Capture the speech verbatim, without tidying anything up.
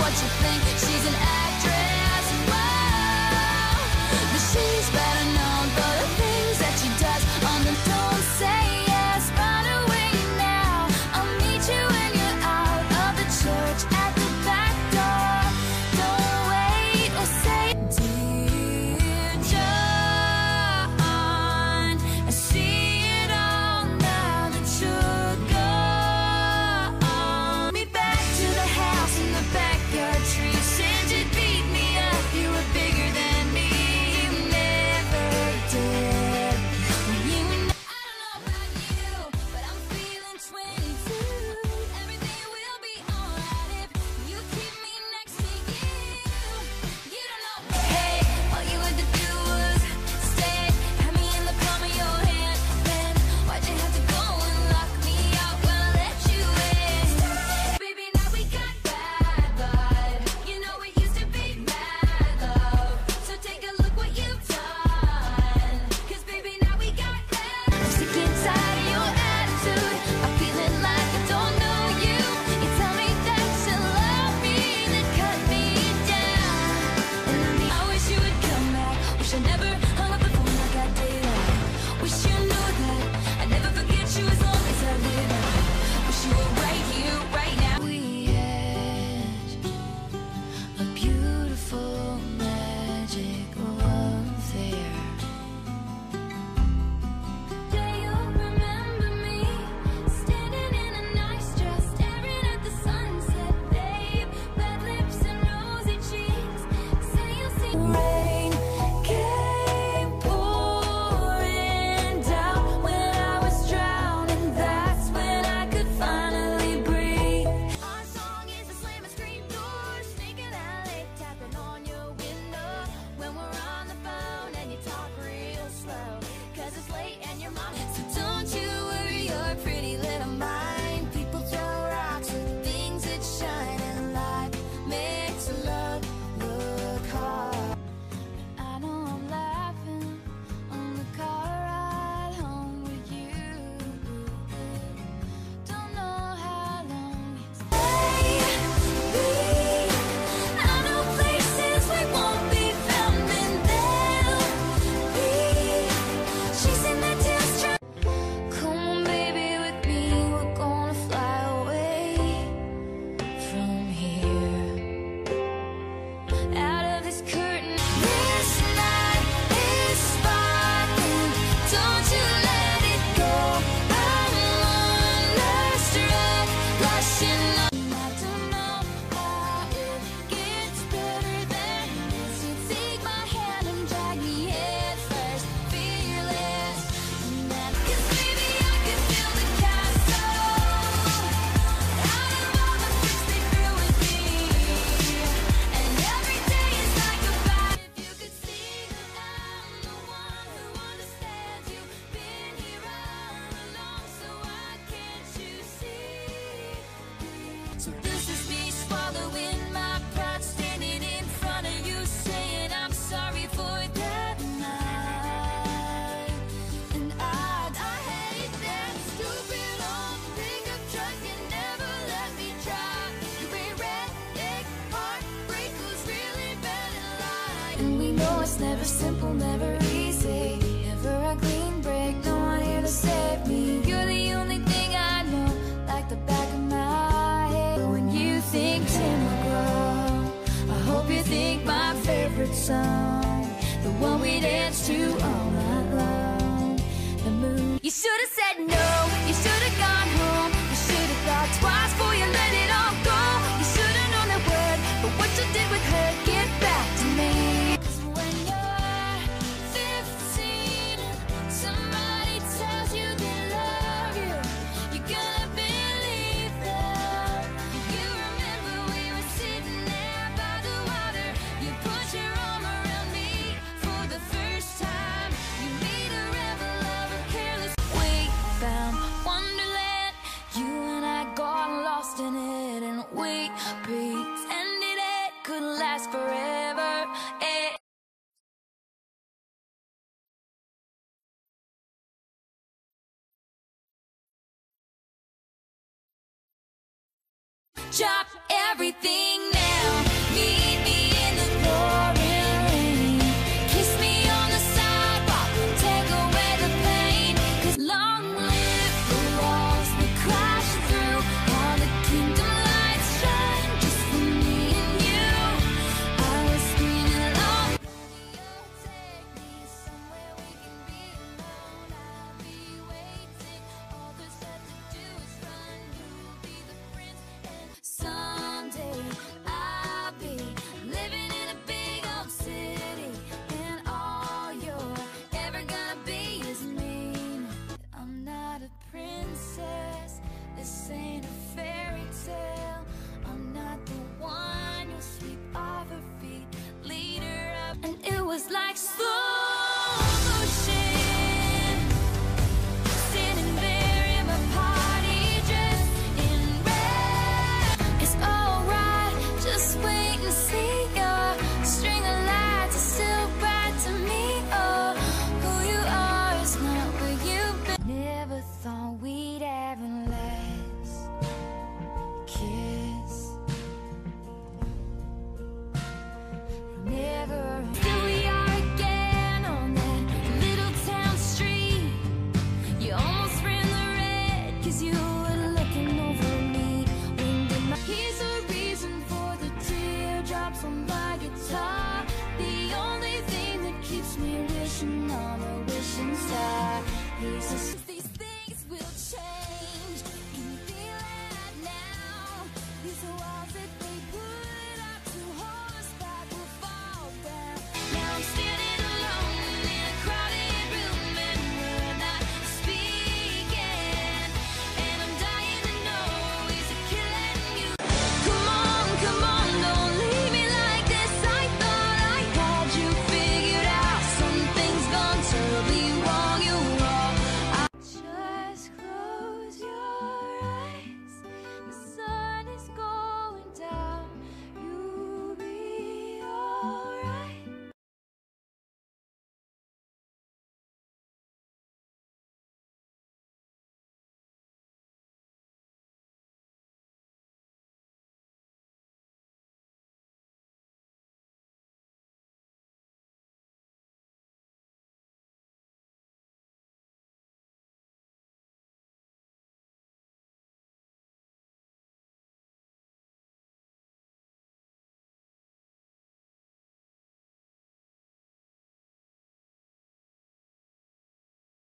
what you think. She's an actress, wow, but she's better known for the things that she does on the Don't Say Yes. Run away now, I'll meet you when you're out of the church at the back door. Don't wait or say, dear John, I see it all now that you're gone. Me back to the house in the backyard tree. Said you'd beat me up, you were bigger than me. You never did. Well, you know, I don't know about you, but I'm feeling twenty-two. Everything will be alright if you keep me next to you. You don't know, hey, all you had to do was stay. Had me in the palm of your hand. Then why'd you have to go and lock me out when I let you in? Baby, now we got bad blood. You know it used to be mad love. So take a look what you've done. Cause baby, now we got bad. I'm sick and tired of your attitude. I'm feeling like I don't know you. You tell me that you love me, then cut me down. And I mean, I wish you would come back. Wish I never hung up the phone like I did. Wish you knew that I'd never forget you as long as I live. Wish you were right here, right now. We had a beautiful magic love affair. Do you remember me standing in a nice dress, staring at the sunset, babe? Red lips and rosy cheeks. Say you'll see. Rain came pouring down when I was drowning. That's when I could finally breathe. Our song is a slam and scream door, sneaking out late, tapping on your window when we're on the phone and you talk real slow. Cause it's late and your mom. So don't you worry your pretty little mind. People throw rocks at things that shine, and life makes love look hard. I know I'm laughing on the car ride home with you. Don't know how long it's stay. I know places we won't be found, and they'll be chasing that tail strap. Come on, baby, with me, we're gonna fly away from here, out of this curtain. This night is sparkling, don't you let it go. I'm wonderstruck, blushing up. I don't know how it gets better than this. You take my hand and drag me head first, fearless. And then, 'cause baby, I can feel the castle out of all the tricks they threw at me. And every day is like a fight. If you could see that I'm the one who understands, you've been here all along, so why can't you see? So this is me swallowing my pride, standing in front of you, saying I'm sorry for that night. And I, I hate that stupid old pickup truck. You never let me drive. You're a redneck heartbreaker's really bad at life. And we know it's never simple, never easy. Never a clean break, no one here to save me. You're the only thing I know, like the back of my head. When you think Tim McGraw, I hope you think my favorite song, the one we dance to all night long, the moon. You should have said no, you should have gone home. You should have thought twice before you let it all go. You should have known that word, but what you did with her, get back to me. 'Cause when you're fifteen and somebody tells you they love you, you're gonna believe them. You remember we were sitting there by the water. You put your arm around me for the first time. You made a rebel of a careless. We found Wonderland. You and I got lost in it, and we pretended it could last forever. It drop everything now. piece of